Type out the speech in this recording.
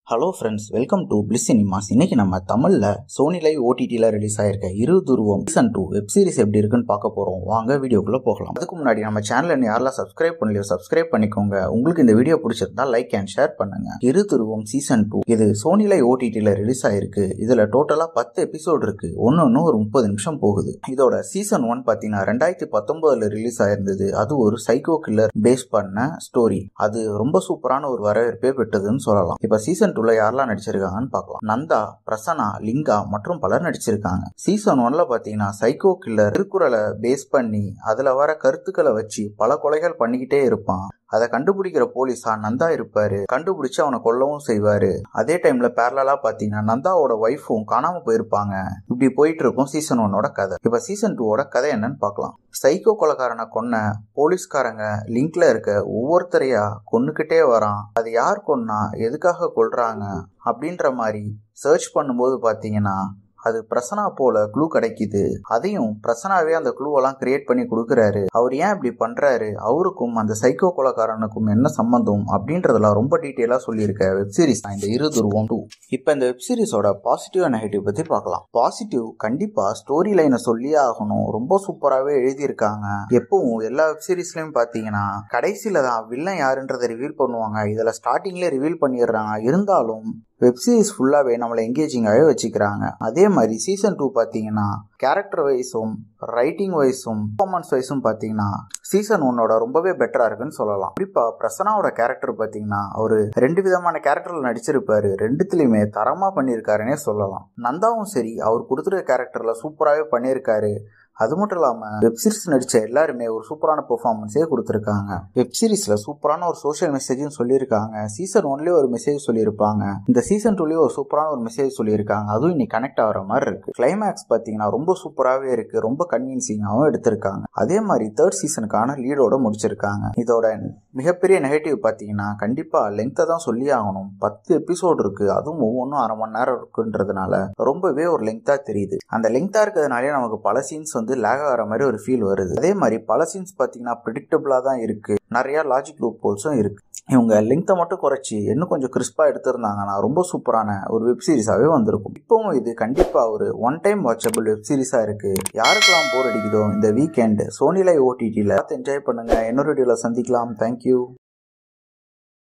Hello friends, welcome to Bliss cinemas. இன்னைக்கு நம்ம தமிழ்ல சோனி லைவ் ஓடிடில ரிலீஸ் ஆயிருக்க இரு துருவம் சீசன் 2 வெப் சீரிஸ் எப்படி இருக்குன்னு பார்க்க போறோம். வாங்க வீடியோக்குள்ள போகலாம். அதுக்கு முன்னாடி நம்ம சேனலை யாரெல்லாம் சப்ஸ்கிரைப் பண்ணலையோ சப்ஸ்கிரைப் பண்ணிக்கோங்க. உங்களுக்கு இந்த வீடியோ பிடிச்சிருந்தா லைக் அண்ட் ஷேர் பண்ணுங்க. இரு துருவம் சீசன் 2 இது சோனி லைவ் ஓடிடில ரிலீஸ் ஆயிருக்கு. இதுல டோட்டலா 10 எபிசோட் இருக்கு. ஒன்னு ஒரு 30 நிமிஷம் போகுது. இதோட சீசன் 1 பாத்தீங்கன்னா 2019 ரிலீஸ் ஆயிருந்தது. அது ஒரு சைக்கோ கில்லர் பேஸ் பண்ண ஸ்டோரி. அது ரொம்ப சூப்பரான ஒரு வரவேற்பே பெற்றதுன்னு சொல்லலாம். இப்ப சீசன் யாரெல்லாம் நடிச்சிருக்காங்கன்னு பார்க்கலாம். நந்தா, பிரசன்னா, லிங்கா மற்றும் பலர் நடிச்சிருக்காங்க. சீசன் 1ல பாத்தீங்கன்னா சைக்கோ கில்லர் திருக்குறளை பேஸ் பண்ணி அதுல வர கருத்துக்களை வச்சு பல கொலைகள் பண்ணிக்கிட்டே இருப்பான். அதை கண்டுபிடிக்கிற போலீஸா நந்தா இருப்பாரு. கண்டுபிடிச்சு அவனை கொல்லவும் செய்வாரு. அதே டைம்ல பேரலா பாத்தீங்கன்னா நந்தாவோட ஒய்ஃபும் காணாம போயிருப்பாங்க. இப்படி போயிட்டு இருக்கும் சீசன் 1ஓட கதை. இப்ப சீசன் 2ஓட கதை என்னன்னு பார்க்கலாம். சைக்கோ கொலைக்காரனை கொன்ன போலீஸ்காரங்க லிங்க்ல இருக்க ஒவ்வொருத்தரையா கொன்னுக்கிட்டே வரான். அது யார் கொன்னா, எதுக்காக கொல்றாங்க அப்படின்ற மாதிரி சர்ச் பண்ணும்போது பாத்தீங்கன்னா அது பிரசனா போல க்ளூ கிடைக்குது. அதையும் பிரசனாவே அந்த க்ளூவெல்லாம் கிரியேட் பண்ணி கொடுக்குறாரு. அவர் ஏன் இப்படி பண்றாரு, அவருக்கும் அந்த சைக்கோ கொலைக்காரனுக்கும் என்ன சம்பந்தம் அப்படின்றதெல்லாம் ரொம்ப டீட்டெயிலா சொல்லியிருக்க வெப் சீரிஸ் தான் இந்த இரு துருவம் 2. இப்ப இந்த வெப் சீரிஸோட பாசிட்டிவ் அண்ட் நெகட்டிவ் பத்தி பார்க்கலாம். பாசிட்டிவ், கண்டிப்பா ஸ்டோரி லைனை சொல்லியே ஆகணும். ரொம்ப சூப்பராகவே எழுதியிருக்காங்க. எப்பவும் எல்லா வெப் சீரிஸ்லயும் பாத்தீங்கன்னா கடைசியில தான் வில்லன் யாருன்றதை ரிவீல் பண்ணுவாங்க. இதுல ஸ்டார்டிங்லேயே ரிவீல் பண்ணிடுறாங்க. இருந்தாலும் வெப் சீரிஸ் ஃபுல்லாவே நம்மளை என்கேஜிங்காகவே வச்சுக்கிறாங்க. அதே மாதிரி சீசன் 2 பார்த்தீங்கன்னா கேரக்டர் வைஸும் ரைட்டிங் வைஸும் பர்ஃபார்மன்ஸ் வைஸும் பார்த்தீங்கன்னா சீசன் 1ஓட ரொம்பவே பெட்டரா இருக்குன்னு சொல்லலாம். குறிப்பா பிரசனாவோட கேரக்டர் பார்த்தீங்கன்னா அவரு 2 விதமான கேரக்டர்ல நடிச்சிருப்பாரு. ரெண்டுத்துலயுமே தரமா பண்ணியிருக்காருன்னே சொல்லலாம். நந்தாவும் சரி, அவர் கொடுத்துருக்க கேரக்டர்ல சூப்பராகவே பண்ணியிருக்காரு. அது மட்டும் இல்லாம வெப் சீரிஸ் நடிச்ச எல்லாருமே ஒரு சூப்பரான பெர்ஃபார்மன்ஸே கொடுத்துருக்காங்க. வெப் சீரிஸ்ல சூப்பரான ஒரு சோஷியல் மெசேஜும் சொல்லியிருக்காங்க. சீசன் 1லயே ஒரு மெசேஜ் சொல்லியிருப்பாங்க. இந்த சீசன் 2லயும் ஒரு சூப்பரான ஒரு மெசேஜ் சொல்லியிருக்காங்க. அதுவும் இன்னைக்கு கனெக்ட் ஆகிற மாதிரி இருக்கு. கிளைமேக்ஸ் பாத்தீங்கன்னா ரொம்ப சூப்பராகவே இருக்கு. ரொம்ப கன்வின்சிங்காகவும் எடுத்திருக்காங்க. அதே மாதிரி தேர்ட் சீசனுக்கான லீடோட முடிச்சிருக்காங்க. இதோட மிகப்பெரிய நெகட்டிவ் பாத்தீங்கன்னா கண்டிப்பா லெங்க்தை தான் சொல்லி ஆகணும். 10 எபிசோட் இருக்கு. அதுவும் ஒவ்வொன்றும் அரை மணி நேரம் இருக்குன்றதுனால ரொம்பவே ஒரு லெங்க்தா தெரியுது. அந்த லெங்க்தா இருக்கிறதுனாலே நமக்கு பல சீன்ஸ் லேக் ஆகிற மாதிரி ஒரு ஃபீல் வருது. அதே மாதிரி பல சீன்ஸ் பாத்தீங்கன்னா ப்ரெடிக்டபிளா தான் இருக்கு. நிறைய லாஜிக் லூப் ஹோல்ஸும் இருக்கு. இவங்க லெங்க்த்தை மட்டும் குறைச்சி இன்னும் கொஞ்சம் கிறிஸ்பா எடுத்திருந்தாங்கன்னா ரொம்ப சூப்பரான ஒரு வெப் சீரிஸாவே வந்திருக்கும். இப்பவும் இது கண்டிப்பா ஒரு ஒன் டைம் வாட்சபிள் வெப் சீரிஸா இருக்கு. யாருக்கெல்லாம் போர் அடிக்குதோ இந்த வீக்கெண்ட் சோனி லைவ் ஓடிடில என்ஜாய் பண்ணுங்க. இன்னொரு வீடியோல சந்திக்கலாம். தேங்க்யூ.